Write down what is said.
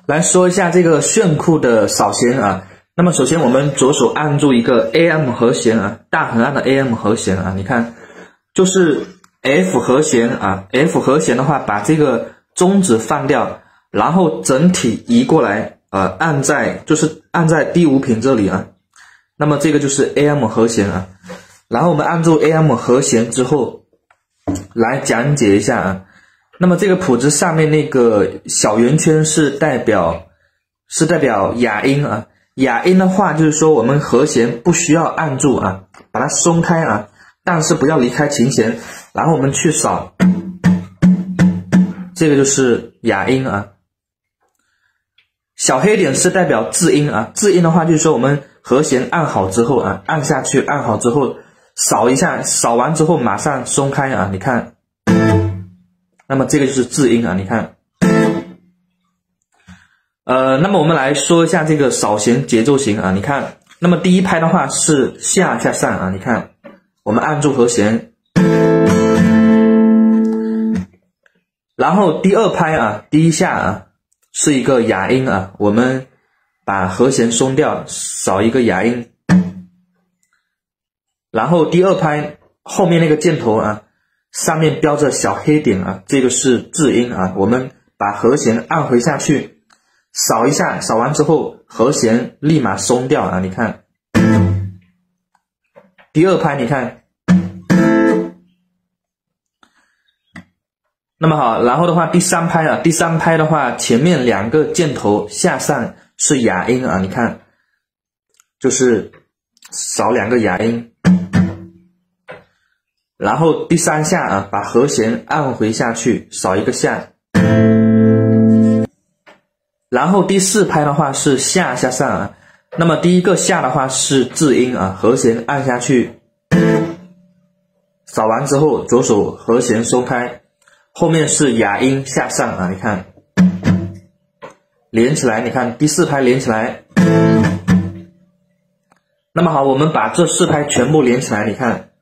来说一下这个炫酷的扫弦啊。那么首先我们左手按住一个 AM 和弦啊，大横按的 AM 和弦啊，你看就是 F 和弦啊 ，F 和弦的话把这个中指放掉，然后整体移过来按在第五品这里啊。那么这个就是 AM 和弦啊。然后我们按住 AM 和弦之后来讲解一下啊。那么这个谱子上面那个小圆圈是代表哑音啊。哑音的话就是说我们和弦不需要按住啊，把它松开啊，但是不要离开琴弦，然后我们去扫，这个就是哑音啊。小黑点是代表至音啊，至音的话就是说我们和弦按好之后啊，按下去按好之后扫一下，扫完之后马上松开啊，你看，那么这个就是至音啊，你看。那么我们来说一下这个扫弦节奏型啊，你看，那么第一拍的话是下下上啊，你看，我们按住和弦，然后第二拍啊，第一下啊是一个哑音啊，我们把和弦松掉，扫一个哑音，然后第二拍后面那个箭头啊，上面标着小黑点啊，这个是至音啊，我们把和弦按回下去。扫一下，扫完之后和弦立马松掉啊！你看，第二拍你看，那么好，然后的话第三拍啊，第三拍的话前面两个箭头下上是哑音啊，你看，就是扫两个哑音，然后第三下啊，把和弦按回下去，扫一个下。然后第四拍的话是下下上啊，那么第一个下的话是至音啊，和弦按下去，扫完之后左手和弦松开，后面是哑音下上啊，你看，连起来，你看第四拍连起来。那么好，我们把这四拍全部连起来，你看，